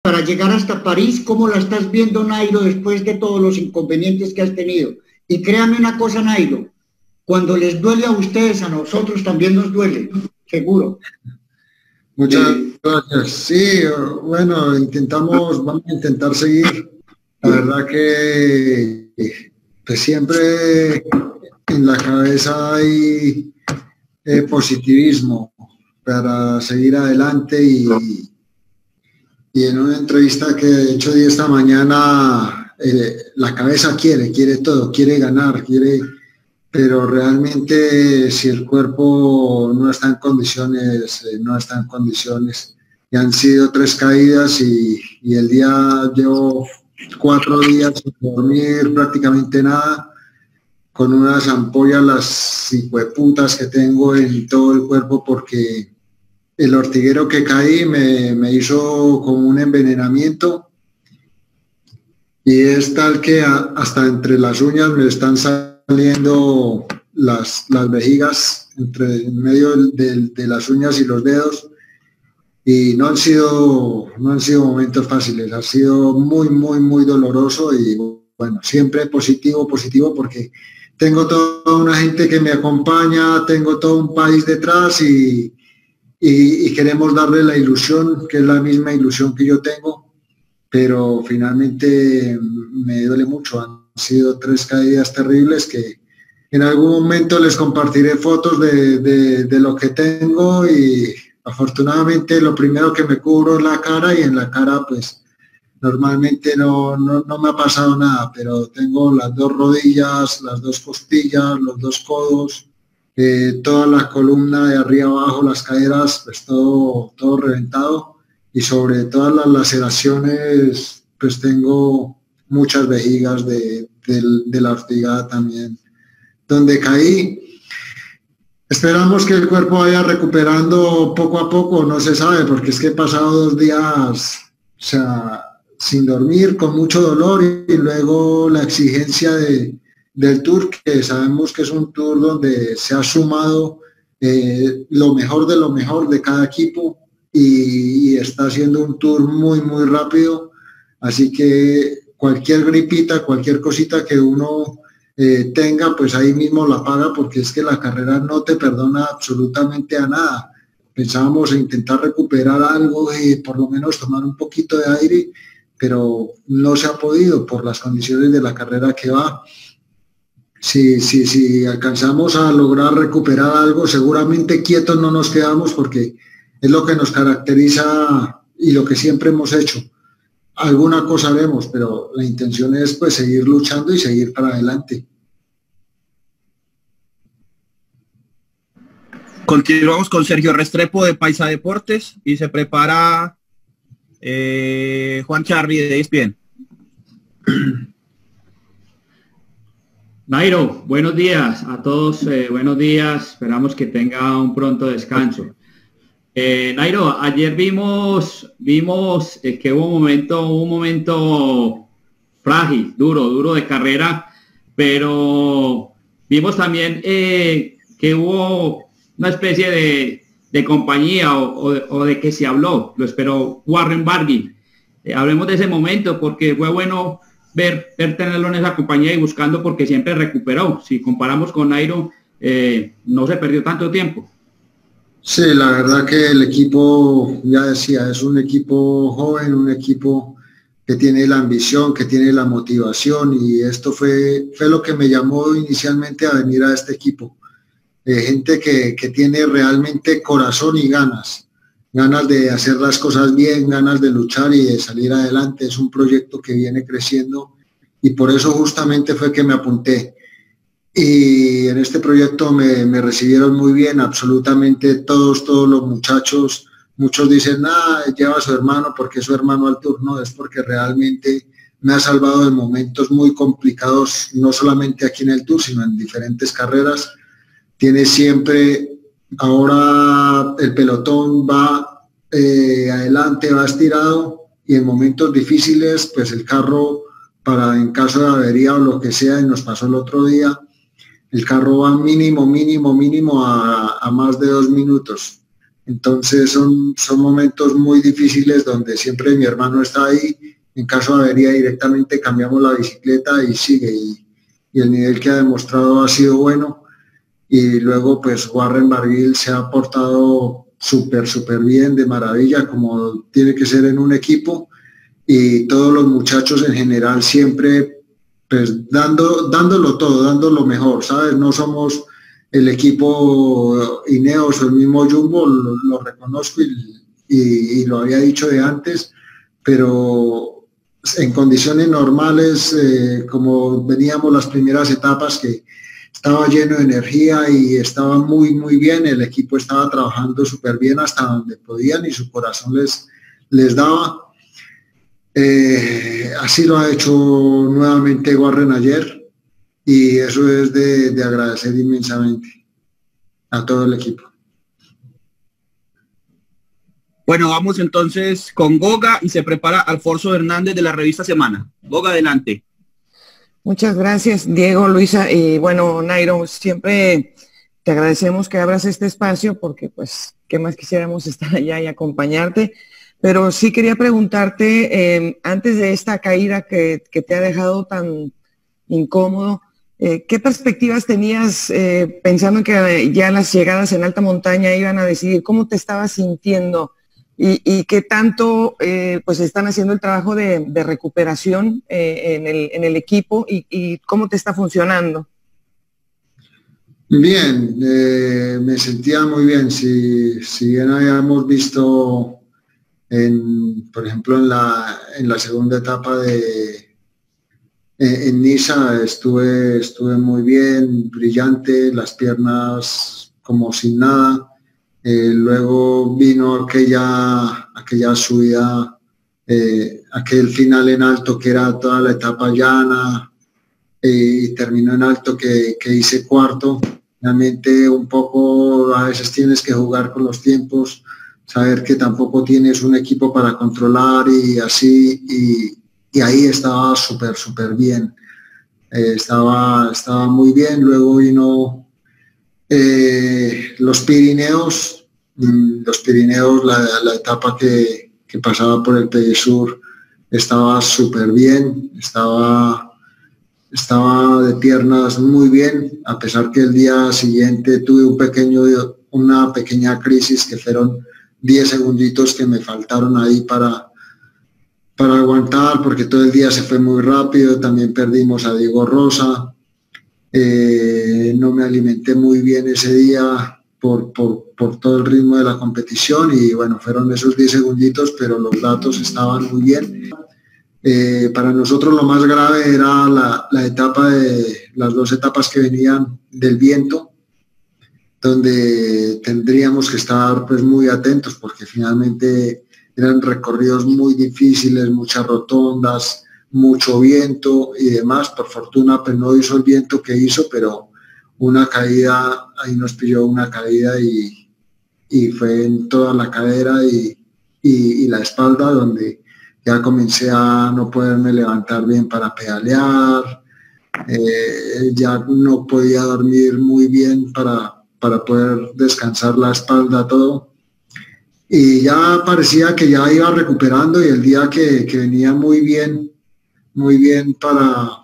para llegar hasta París, ¿cómo la estás viendo, Nairo, después de todos los inconvenientes que has tenido? Y créame una cosa, Nairo, cuando les duele a ustedes, a nosotros también nos duele, seguro. Muchas gracias. Sí, bueno, vamos a intentar seguir. La verdad que pues siempre en la cabeza hay positivismo para seguir adelante y en una entrevista que he hecho esta mañana, la cabeza quiere todo, quiere ganar, pero realmente si el cuerpo no está en condiciones, no está en condiciones. Y han sido 3 caídas y el día llevo 4 días sin dormir prácticamente nada, con unas ampollas las hijueputas que tengo en todo el cuerpo porque el ortiguero que caí me hizo como un envenenamiento y es tal que hasta entre las uñas me están saliendo las vejigas en medio de las uñas y los dedos y no han sido momentos fáciles, ha sido muy doloroso y bueno, siempre positivo porque tengo toda una gente que me acompaña, tengo todo un país detrás y queremos darle la ilusión, que es la misma ilusión que yo tengo, pero finalmente me duele mucho. Han sido 3 caídas terribles que en algún momento les compartiré fotos de lo que tengo y afortunadamente lo primero que me cubro es la cara y en la cara pues normalmente no me ha pasado nada, pero tengo las 2 rodillas, las 2 costillas, los 2 codos, toda la columna de arriba abajo, las caderas, pues todo reventado y sobre todas las laceraciones pues tengo muchas vejigas de la ortiga también donde caí. Esperamos que el cuerpo vaya recuperando poco a poco, no se sabe porque es que he pasado 2 días, o sea, sin dormir, con mucho dolor y luego la exigencia del tour, que sabemos que es un tour donde se ha sumado lo mejor de cada equipo y está siendo un tour muy rápido, así que cualquier gripita, cualquier cosita que uno tenga, pues ahí mismo la paga porque es que la carrera no te perdona absolutamente a nada. Pensábamos en intentar recuperar algo y por lo menos tomar un poquito de aire, pero no se ha podido por las condiciones de la carrera que va. Si alcanzamos a lograr recuperar algo, seguramente quietos no nos quedamos porque es lo que nos caracteriza y lo que siempre hemos hecho. Alguna cosa haremos, pero la intención es pues seguir luchando y seguir para adelante. Continuamos con Sergio Restrepo de Paisa Deportes y se prepara Juan Charri de ESPN. Nairo, buenos días a todos, buenos días, esperamos que tenga un pronto descanso. Nairo, ayer vimos que hubo un momento frágil, duro de carrera, pero vimos también que hubo una especie de compañía o de que se habló, lo esperó Warren Barguil. Hablemos de ese momento porque fue bueno ver tenerlo en esa compañía y buscando porque siempre recuperó. Si comparamos con Nairo, no se perdió tanto tiempo. Sí, la verdad que el equipo, ya decía, es un equipo joven, un equipo que tiene la ambición, que tiene la motivación y esto fue lo que me llamó inicialmente a venir a este equipo. Gente que tiene realmente corazón y ganas de hacer las cosas bien, ganas de luchar y de salir adelante. Es un proyecto que viene creciendo y por eso justamente fue que me apunté. Y en este proyecto me recibieron muy bien, absolutamente todos los muchachos. Muchos dicen, lleva a su hermano porque es su hermano al tour. No, es porque realmente me ha salvado de momentos muy complicados, no solamente aquí en el tour, sino en diferentes carreras. Tiene siempre, ahora el pelotón va adelante, va estirado y en momentos difíciles, pues el carro, en caso de avería o lo que sea, y nos pasó el otro día, el carro va mínimo a más de 2 minutos. Entonces son momentos muy difíciles donde siempre mi hermano está ahí. En caso de avería directamente cambiamos la bicicleta y sigue. Y el nivel que ha demostrado ha sido bueno. Y luego pues Warren Barguil se ha portado súper bien, de maravilla, como tiene que ser en un equipo. Y todos los muchachos en general siempre pues dándolo todo, dando lo mejor, ¿sabes? No somos el equipo Ineos o el mismo Jumbo, lo reconozco y lo había dicho de antes, pero en condiciones normales, como veníamos las primeras etapas, que estaba lleno de energía y estaba muy bien, el equipo estaba trabajando súper bien hasta donde podían y su corazón les daba. Así lo ha hecho nuevamente Warren ayer y eso es de agradecer inmensamente a todo el equipo. Bueno, vamos entonces con Goga y se prepara Alfonso Hernández de la revista Semana. Goga, adelante. Muchas gracias, Diego, Luisa. Y bueno, Nairo, siempre te agradecemos que abras este espacio porque pues, ¿qué más quisiéramos estar allá y acompañarte? Pero sí quería preguntarte, antes de esta caída que te ha dejado tan incómodo, ¿qué perspectivas tenías pensando que ya las llegadas en alta montaña iban a decidir? ¿Cómo te estabas sintiendo? ¿Y qué tanto pues están haciendo el trabajo de recuperación en el equipo y cómo te está funcionando? Bien, me sentía muy bien. Si bien habíamos visto, por ejemplo, en la segunda etapa en Niza estuve muy bien, brillante, las piernas como sin nada. Luego vino aquella subida, aquel final en alto que era toda la etapa llana y terminó en alto que hice cuarto. Realmente un poco a veces tienes que jugar con los tiempos, saber que tampoco tienes un equipo para controlar y así, y ahí estaba súper bien, estaba muy bien. Luego vino los Pirineos, la etapa que pasaba por el Pays Sur estaba súper bien, estaba de piernas muy bien, a pesar que el día siguiente tuve una pequeña crisis que fueron 10 segunditos que me faltaron ahí para aguantar, porque todo el día se fue muy rápido. También perdimos a Diego Rosa, no me alimenté muy bien ese día por todo el ritmo de la competición y bueno, fueron esos 10 segunditos, pero los datos estaban muy bien. Para nosotros lo más grave era la etapa las 2 etapas que venían del viento, donde tendríamos que estar pues muy atentos porque finalmente eran recorridos muy difíciles, muchas rotondas, mucho viento y demás. Por fortuna pues no hizo el viento que hizo, pero una caída, ahí nos pilló una caída y fue en toda la cadera y la espalda, donde ya comencé a no poderme levantar bien para pedalear, ya no podía dormir muy bien para poder descansar la espalda, todo. Y ya parecía que ya iba recuperando y el día que venía muy bien para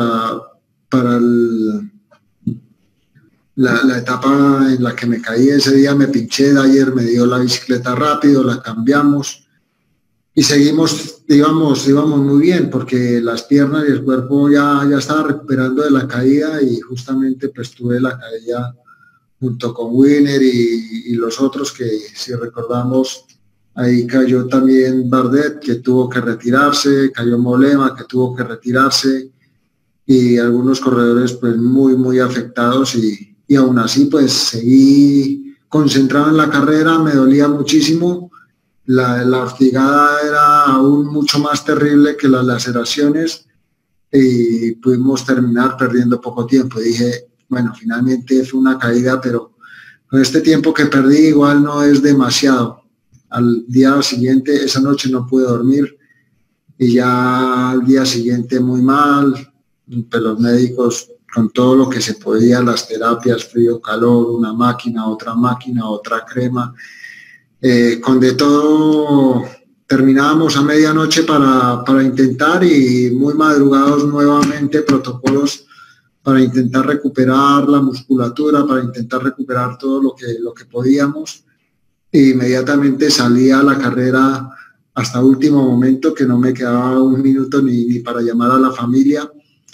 la etapa en la que me caí, ese día me pinché, de ayer me dio la bicicleta rápido, la cambiamos y seguimos, íbamos muy bien porque las piernas y el cuerpo ya estaba recuperando de la caída y justamente pues tuve la caída junto con Winner y los otros que, si recordamos, ahí cayó también Bardet, que tuvo que retirarse, cayó Molema, que tuvo que retirarse, y algunos corredores pues muy afectados, y aún así pues seguí concentrado en la carrera. Me dolía muchísimo, la hortigada era aún mucho más terrible que las laceraciones, y pudimos terminar perdiendo poco tiempo. Dije, bueno, finalmente fue una caída, pero con este tiempo que perdí igual no es demasiado. Al día siguiente, esa noche no pude dormir y ya al día siguiente muy mal, pues los médicos con todo lo que se podía, las terapias, frío, calor, una máquina, otra crema, con de todo terminábamos a medianoche para intentar, y muy madrugados nuevamente protocolos para intentar recuperar la musculatura, para intentar recuperar todo lo que podíamos. E inmediatamente salí a la carrera hasta último momento, que no me quedaba un minuto ni para llamar a la familia.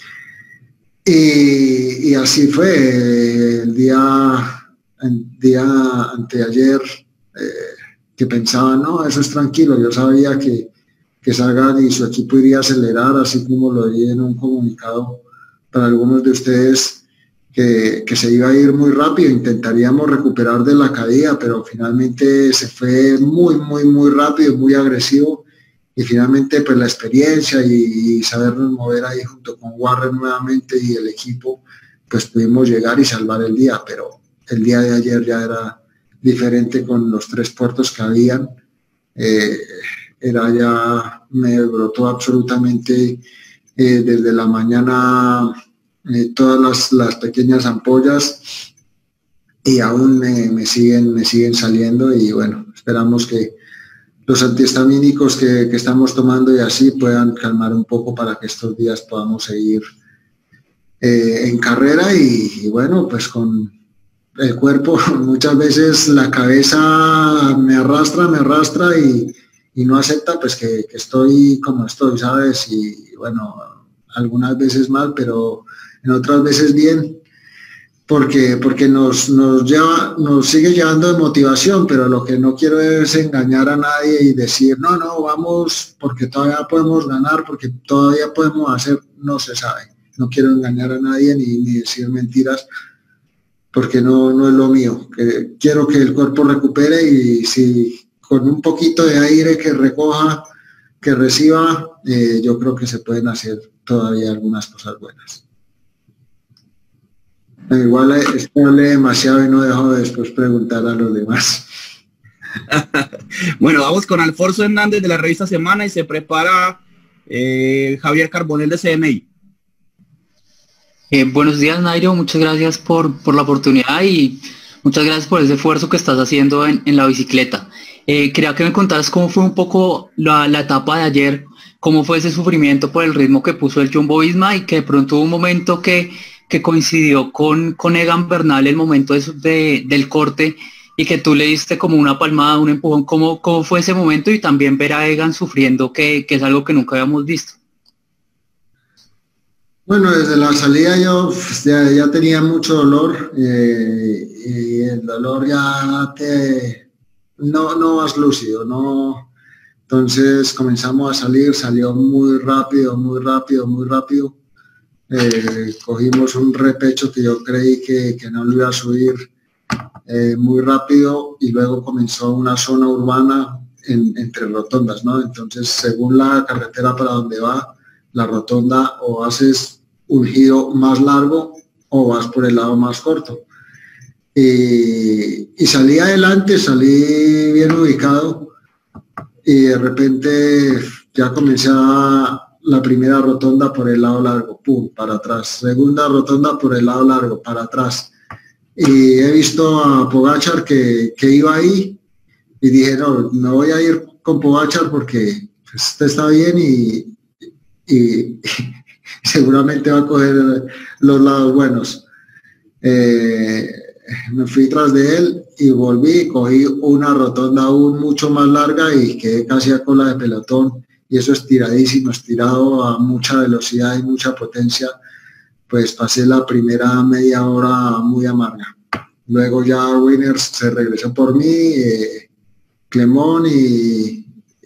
Y así fue el día anteayer, que pensaba, no, eso es tranquilo. Yo sabía que Sagan y su equipo iría a acelerar, así como lo vi en un comunicado para algunos de ustedes, que se iba a ir muy rápido. Intentaríamos recuperar de la caída, pero finalmente se fue muy rápido, muy agresivo, y finalmente pues la experiencia y sabernos mover ahí junto con Warren nuevamente y el equipo, pues pudimos llegar y salvar el día. Pero el día de ayer ya era diferente con los 3 puertos que habían. Ya me brotó absolutamente desde la mañana todas las pequeñas ampollas, y aún me siguen saliendo. Y bueno, esperamos que los antihistamínicos que estamos tomando y así puedan calmar un poco para que estos días podamos seguir en carrera. Y bueno, pues con el cuerpo, muchas veces la cabeza me arrastra y no acepta pues que estoy como estoy, ¿sabes? Y bueno, algunas veces mal, pero en otras veces bien, porque nos sigue llevando de motivación. Pero lo que no quiero es engañar a nadie y decir, no, vamos porque todavía podemos ganar, porque todavía podemos hacer, no se sabe. No quiero engañar a nadie ni decir mentiras, porque no es lo mío. Quiero que el cuerpo recupere, y si con un poquito de aire que recoja, que reciba, yo creo que se pueden hacer todavía algunas cosas buenas. Igual hablé demasiado y no dejo de después preguntar a los demás. Bueno, vamos con Alfonso Hernández de la revista Semana, y se prepara Javier Carbonell de CMI. Buenos días, Nairo, muchas gracias por la oportunidad y muchas gracias por ese esfuerzo que estás haciendo en la bicicleta. Quería que me contaras cómo fue un poco la etapa de ayer, cómo fue ese sufrimiento por el ritmo que puso el Jumbo Visma, y que de pronto hubo un momento que coincidió con Egan Bernal, el momento del corte, y que tú le diste como una palmada, un empujón. ¿Cómo fue ese momento? Y también ver a Egan sufriendo, que es algo que nunca habíamos visto. Bueno, desde la salida yo ya tenía mucho dolor, y el dolor ya no vas lúcido, ¿no? Entonces comenzamos a salir, salió muy rápido. Cogimos un repecho que yo creí que no lo iba a subir muy rápido, y luego comenzó una zona urbana entre rotondas, ¿no? Entonces, según la carretera para donde va la rotonda, o haces un giro más largo o vas por el lado más corto. Y salí adelante, salí bien ubicado, y de repente ya comencé la primera rotonda por el lado largo, pum, para atrás. Segunda rotonda por el lado largo, para atrás. Y he visto a Pogačar que iba ahí, y dije, no, me voy a ir con Pogačar porque este está bien y seguramente va a coger los lados buenos. Me fui tras de él y volví, cogí una rotonda aún mucho más larga y quedé casi a cola de pelotón, y eso estiradísimo, estirado a mucha velocidad y mucha potencia. Pues pasé la primera media hora muy amarga. Luego ya Winners se regresó por mí, Clemón y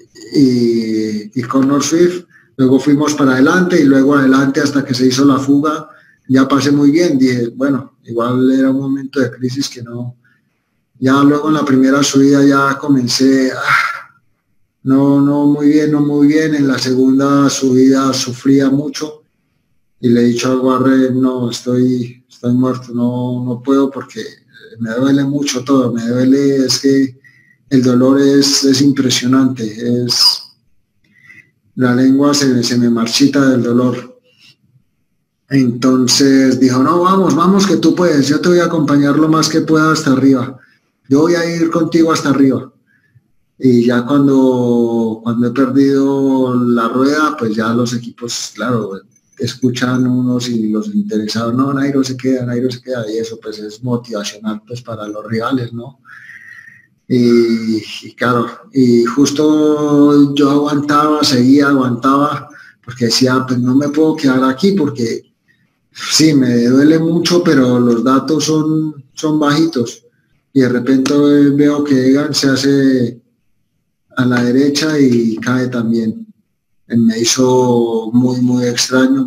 Connor Swift. Luego fuimos para adelante, y luego adelante hasta que se hizo la fuga. Ya pasé muy bien, dije, bueno, igual era un momento de crisis que no. Ya luego en la primera subida ya comencé, no muy bien. En la segunda subida sufría mucho, y le he dicho a Warren, no, estoy muerto, no puedo, porque me duele mucho todo, me duele, es que el dolor es impresionante, la lengua se me marchita del dolor. Entonces dijo, no, vamos que tú puedes, yo te voy a acompañar lo más que pueda hasta arriba, yo voy a ir contigo hasta arriba. Y ya cuando he perdido la rueda, pues ya los equipos, claro, escuchan unos y los interesados, no, Nairo se queda, y eso pues es motivacional pues para los rivales, ¿no? Y claro, y justo yo aguantaba, porque decía, pues no me puedo quedar aquí, porque sí, me duele mucho, pero los datos son bajitos, y de repente veo que Egan se hace a la derecha y cae también. Me hizo muy extraño,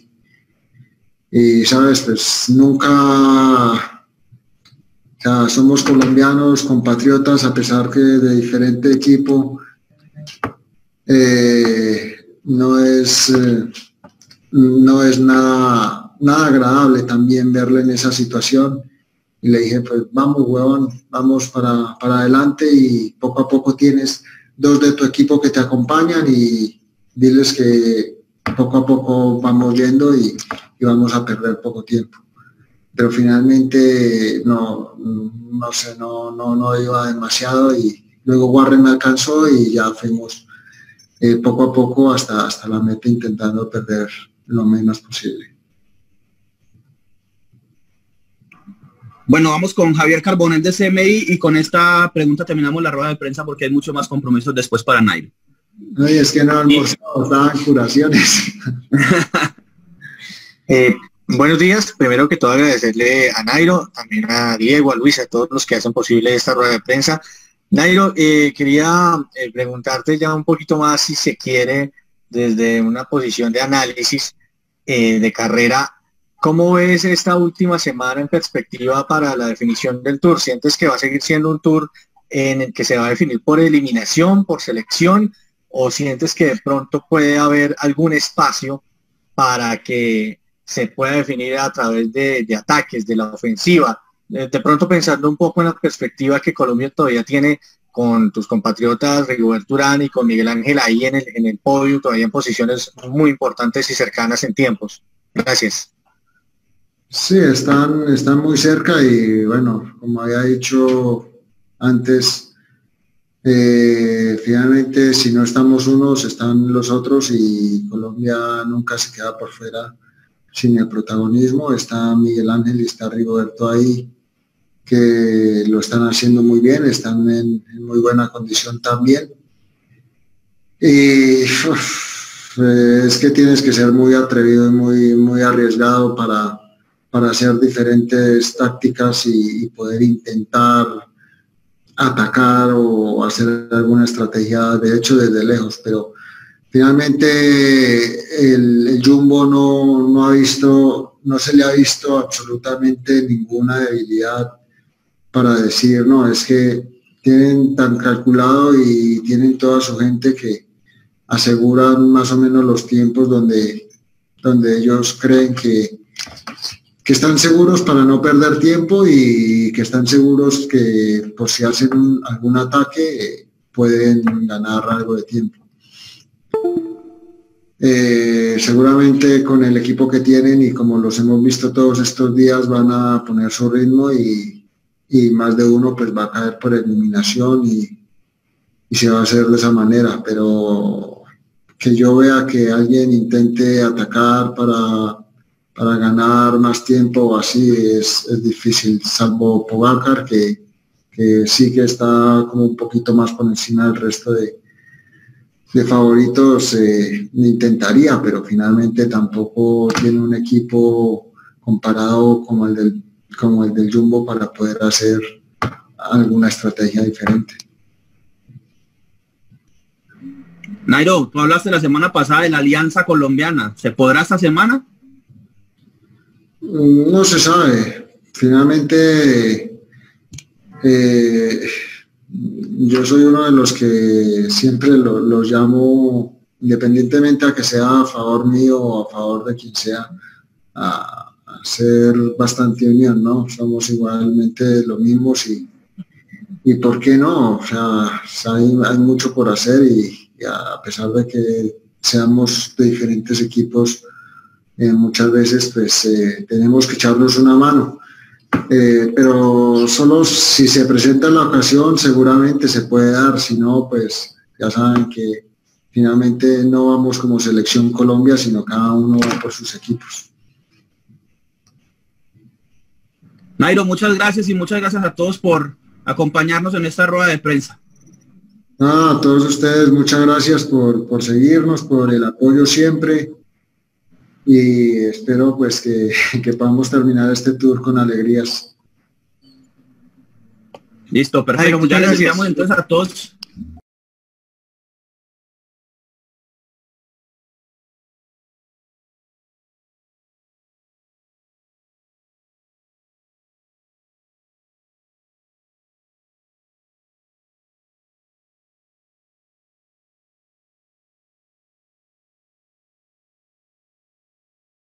y sabes, pues nunca, o sea, somos colombianos, compatriotas, a pesar que de diferente equipo, no es nada agradable también verle en esa situación. Y le dije, pues vamos, huevón, vamos para adelante, y poco a poco tienes 2 de tu equipo que te acompañan, y diles que poco a poco vamos viendo y vamos a perder poco tiempo. Pero finalmente no iba demasiado, y luego Warren me alcanzó y ya fuimos poco a poco hasta la meta, intentando perder lo menos posible. Bueno, vamos con Javier Carbonell de CMI, y con esta pregunta terminamos la rueda de prensa porque hay mucho más compromisos después para Nairo. Ay, es que no almorzamos, estaban curaciones. Buenos días, primero que todo agradecerle a Nairo, también a Diego, a Luis, a todos los que hacen posible esta rueda de prensa. Nairo, quería preguntarte ya un poquito más, si se quiere, desde una posición de análisis de carrera, ¿cómo ves esta última semana en perspectiva para la definición del Tour? ¿Sientes que va a seguir siendo un Tour en el que se va a definir por eliminación, por selección, o sientes que de pronto puede haber algún espacio para que se pueda definir a través de ataques, de la ofensiva? De pronto pensando un poco en la perspectiva que Colombia todavía tiene con tus compatriotas Rigoberto Urán y con Miguel Ángel ahí en el podio, todavía en posiciones muy importantes y cercanas en tiempos. Gracias. Sí, están muy cerca, y bueno, como había dicho antes, finalmente si no estamos unos, están los otros, y Colombia nunca se queda por fuera sin el protagonismo. Está Miguel Ángel y está Rigoberto ahí, que lo están haciendo muy bien, están en muy buena condición también. Y es que tienes que ser muy atrevido y muy arriesgado para hacer diferentes tácticas y poder intentar atacar o hacer alguna estrategia, de hecho, desde lejos. Pero finalmente el Jumbo no se le ha visto absolutamente ninguna debilidad para decir, no, es que tienen tan calculado y tienen toda su gente que aseguran más o menos los tiempos donde ellos creen que están seguros para no perder tiempo, y que están seguros que por si hacen algún ataque pueden ganar algo de tiempo. Seguramente con el equipo que tienen, y como los hemos visto todos estos días, van a poner su ritmo, y más de uno pues va a caer por eliminación, y se va a hacer de esa manera. Pero que yo vea que alguien intente atacar para ganar más tiempo o así es difícil, salvo Pogacar, que sí que está como un poquito más por encima del resto de favoritos. Intentaría, pero finalmente tampoco tiene un equipo comparado como el del Jumbo para poder hacer alguna estrategia diferente. Nairo, tú hablaste la semana pasada de la Alianza Colombiana. ¿Se podrá esta semana? No se sabe. Finalmente, yo soy uno de los que siempre los llamo, independientemente a que sea a favor mío o a favor de quien sea, a ser bastante unión, ¿no? Somos igualmente los mismos, y ¿por qué no? O sea, hay mucho por hacer, y a pesar de que seamos de diferentes equipos, muchas veces pues tenemos que echarnos una mano. pero solo si se presenta la ocasión seguramente se puede dar, si no, pues ya saben que finalmente no vamos como Selección Colombia, sino cada uno va por sus equipos. Nairo, muchas gracias y muchas gracias a todos por acompañarnos en esta rueda de prensa. A todos ustedes, muchas gracias por seguirnos, por el apoyo siempre, y espero pues que podamos terminar este tour con alegrías. Listo, perfecto. Nairo, Ya les gracias. enviamos entonces a todos